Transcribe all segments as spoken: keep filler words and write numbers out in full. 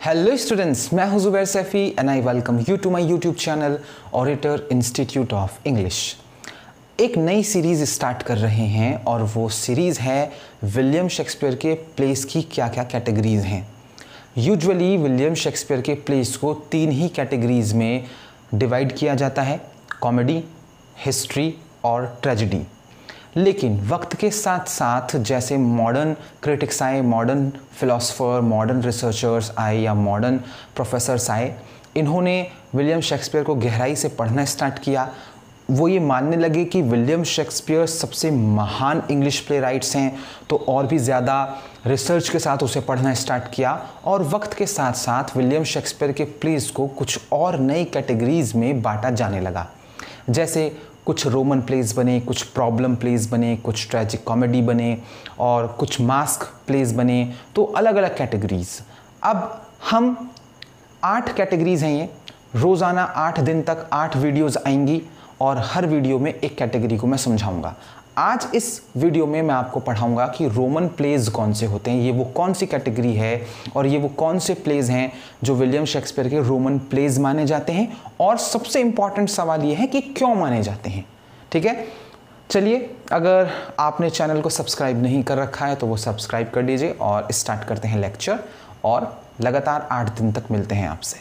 Hello students, मैं हूं Zubair Saifi and I welcome you to my YouTube channel orator institute of English. एक नई series start कर रहे हैं और वो सीरीज़ है विलियम शेक्सपियर के प्लेस की क्या क्या कैटेगरीज़ हैं। यूजुअली विलियम शेक्सपियर के प्लेस को तीन ही कैटेगरीज़ में डिवाइड किया जाता है, कॉमेडी, हिस्ट्री और ट्रेजेडी। लेकिन वक्त के साथ साथ जैसे मॉडर्न क्रिटिक्स आए, मॉडर्न फिलोसोफर, मॉडर्न रिसर्चर्स आए या मॉडर्न प्रोफेसर्स आए, इन्होंने विलियम शेक्सपियर को गहराई से पढ़ना स्टार्ट किया। वो ये मानने लगे कि विलियम शेक्सपियर सबसे महान इंग्लिश प्ले राइट्स हैं, तो और भी ज़्यादा रिसर्च के साथ उसे पढ़ना स्टार्ट किया। और वक्त के साथ साथ विलियम शेक्सपियर के प्लेस को कुछ और नई कैटेगरीज़ में बांटा जाने लगा। जैसे कुछ रोमन प्लेस बने, कुछ प्रॉब्लम प्लेस बने, कुछ ट्रैजिक कॉमेडी बने और कुछ मास्क प्लेस बने, तो अलग अलग कैटेगरीज़। अब हम आठ कैटेगरीज़ हैं ये, रोज़ाना आठ दिन तक आठ वीडियोज़ आएंगी और हर वीडियो में एक कैटेगरी को मैं समझाऊंगा। आज इस वीडियो में मैं आपको पढ़ाऊंगा कि रोमन प्लेज कौन से होते हैं, ये वो कौन सी कैटेगरी है और ये वो कौन से प्लेज हैं जो विलियम शेक्सपियर के रोमन प्लेज माने जाते हैं, और सबसे इम्पॉर्टेंट सवाल ये है कि क्यों माने जाते हैं। ठीक है, चलिए, अगर आपने चैनल को सब्सक्राइब नहीं कर रखा है तो वो सब्सक्राइब कर लीजिए और स्टार्ट करते हैं लेक्चर, और लगातार आठ दिन तक मिलते हैं आपसे।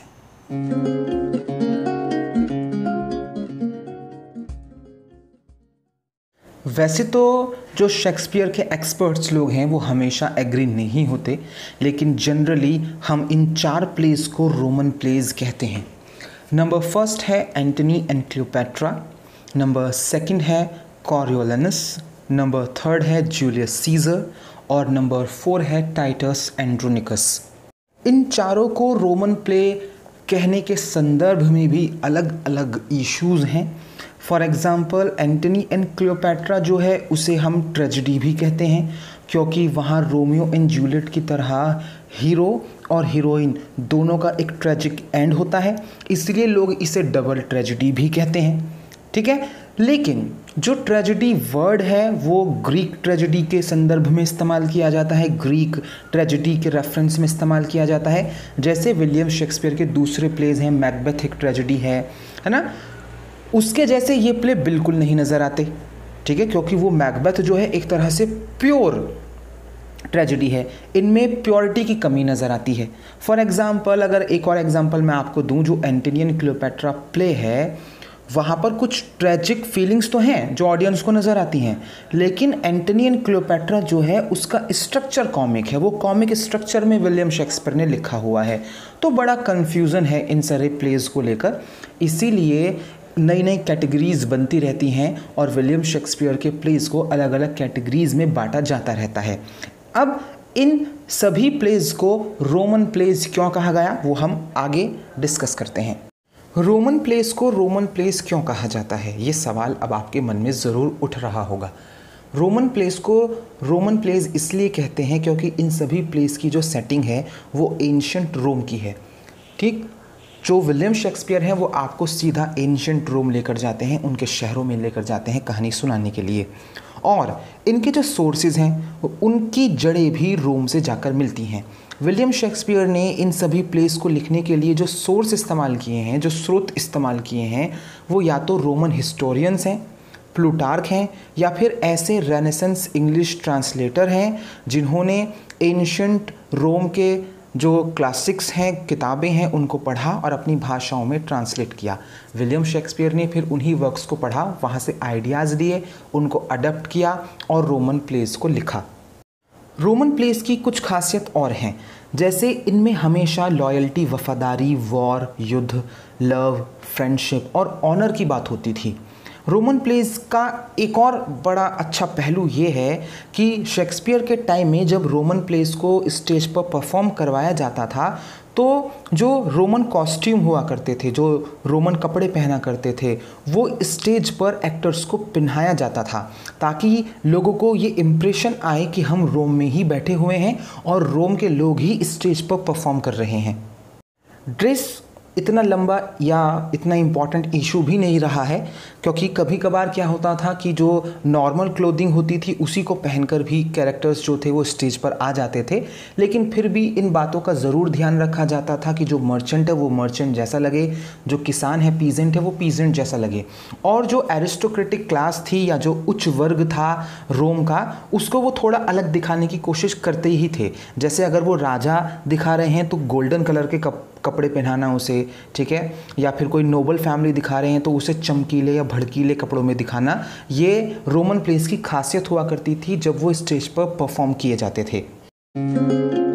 वैसे तो जो शेक्सपियर के एक्सपर्ट्स लोग हैं वो हमेशा एग्री नहीं होते, लेकिन जनरली हम इन चार प्लेस को रोमन प्लेस कहते हैं। नंबर फर्स्ट है Antony and Cleopatra, number second है कॉरियोलानस, नंबर थर्ड है जूलियस सीजर और नंबर फोर है टाइटस एंड्रोनिकस। इन चारों को रोमन प्ले कहने के संदर्भ में भी अलग अलग इश्यूज़ हैं। For example Antony and Cleopatra जो है उसे हम ट्रेजेडी भी कहते हैं, क्योंकि वहाँ रोमियो एंड जूलियट की तरह हीरो और हीरोइन दोनों का एक ट्रेजिक एंड होता है, इसलिए लोग इसे डबल ट्रेजेडी भी कहते हैं। ठीक है, लेकिन जो ट्रेजेडी वर्ड है वो ग्रीक ट्रेजेडी के संदर्भ में इस्तेमाल किया जाता है, ग्रीक ट्रेजेडी के रेफरेंस में इस्तेमाल किया जाता है। जैसे विलियम शेक्सपियर के दूसरे प्लेज हैं, मैकबेथ एक ट्रेजेडी है है ना, उसके जैसे ये प्ले बिल्कुल नहीं नज़र आते। ठीक है, क्योंकि वो मैकबेथ जो है एक तरह से प्योर ट्रेजेडी है, इनमें प्योरिटी की कमी नज़र आती है। फॉर एग्ज़ाम्पल अगर एक और एग्ज़ाम्पल मैं आपको दूं, जो एंटनी एंड क्लियोपैट्रा प्ले है वहाँ पर कुछ ट्रेजिक फीलिंग्स तो हैं जो ऑडियंस को नज़र आती हैं, लेकिन एंटनी एंड क्लियोपैट्रा जो है उसका स्ट्रक्चर कॉमिक है, वो कॉमिक स्ट्रक्चर में विलियम शेक्सपियर ने लिखा हुआ है। तो बड़ा कन्फ्यूज़न है इन सारे प्लेज को लेकर, इसीलिए नई नई कैटेगरीज़ बनती रहती हैं और विलियम शेक्सपियर के प्लेज को अलग अलग कैटेगरीज़ में बांटा जाता रहता है। अब इन सभी प्लेज को रोमन प्लेज क्यों कहा गया वो हम आगे डिस्कस करते हैं। रोमन प्लेस को रोमन प्लेस क्यों कहा जाता है, ये सवाल अब आपके मन में ज़रूर उठ रहा होगा। रोमन प्लेस को रोमन प्लेस इसलिए कहते हैं क्योंकि इन सभी प्लेस की जो सेटिंग है वो एंशिएंट रोम की है। ठीक, जो विलियम शेक्सपियर हैं वो आपको सीधा एंशिएंट रोम लेकर जाते हैं, उनके शहरों में लेकर जाते हैं कहानी सुनाने के लिए, और इनके जो सोर्सेज हैं उनकी जड़ें भी रोम से जाकर मिलती हैं। विलियम शेक्सपियर ने इन सभी प्लेस को लिखने के लिए जो सोर्स इस्तेमाल किए हैं, जो स्रोत इस्तेमाल किए हैं, वो या तो रोमन हिस्टोरियंस हैं, प्लूटार्क हैं, या फिर ऐसे रेनेसेंस इंग्लिश ट्रांसलेटर हैं जिन्होंने एंशिएंट रोम के जो क्लासिक्स हैं, किताबें हैं, उनको पढ़ा और अपनी भाषाओं में ट्रांसलेट किया। विलियम शेक्सपियर ने फिर उन्हीं वर्क्स को पढ़ा, वहाँ से आइडियाज़ लिए, उनको अडॉप्ट किया और रोमन प्लेस को लिखा। रोमन प्लेस की कुछ खासियत और हैं, जैसे इनमें हमेशा लॉयल्टी, वफादारी, वॉर, युद्ध, लव, फ्रेंडशिप और ऑनर की बात होती थी। रोमन प्लेस का एक और बड़ा अच्छा पहलू ये है कि शेक्सपियर के टाइम में जब रोमन प्लेस को स्टेज पर परफॉर्म करवाया जाता था तो जो रोमन कॉस्ट्यूम हुआ करते थे, जो रोमन कपड़े पहना करते थे, वो स्टेज पर एक्टर्स को पहनाया जाता था ताकि लोगों को ये इम्प्रेशन आए कि हम रोम में ही बैठे हुए हैं और रोम के लोग ही स्टेज पर परफॉर्म कर रहे हैं। ड्रेस इतना लंबा या इतना इम्पॉर्टेंट इशू भी नहीं रहा है, क्योंकि कभी कभार क्या होता था कि जो नॉर्मल क्लोथिंग होती थी उसी को पहनकर भी कैरेक्टर्स जो थे वो स्टेज पर आ जाते थे। लेकिन फिर भी इन बातों का ज़रूर ध्यान रखा जाता था कि जो मर्चेंट है वो मर्चेंट जैसा लगे, जो किसान है पीजेंट है वो पीजेंट जैसा लगे, और जो एरिस्टोक्रेटिक क्लास थी या जो उच्च वर्ग था रोम का, उसको वो थोड़ा अलग दिखाने की कोशिश करते ही थे। जैसे अगर वो राजा दिखा रहे हैं तो गोल्डन कलर के कप कपड़े पहनाना उसे, ठीक है, या फिर कोई नोबल फैमिली दिखा रहे हैं तो उसे चमकीले या भड़कीले कपड़ों में दिखाना, ये रोमन प्लेस की खासियत हुआ करती थी जब वो स्टेज पर परफॉर्म किए जाते थे।